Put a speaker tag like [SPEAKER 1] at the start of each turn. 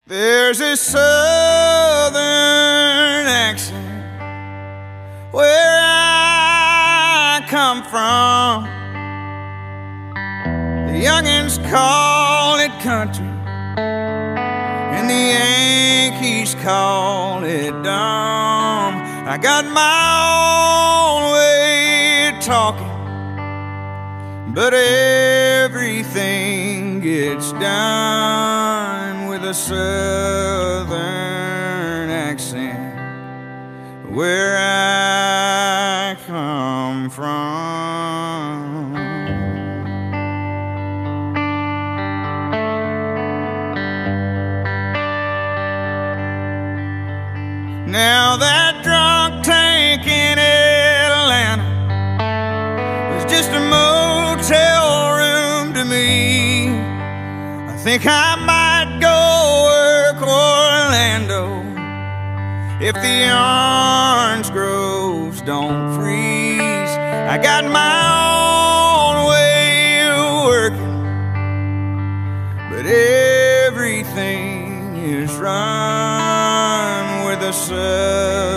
[SPEAKER 1] There's a southern accent where I come from. The youngins call it country, and the Yankees call it dumb. I got my own way of talking, but everything gets done with a southern accent where I come from. Now that drunk tank in Atlanta was just a motel room to me. I think I might go work Orlando if the orange groves don't freeze. I got my own way of working, but everything is run with a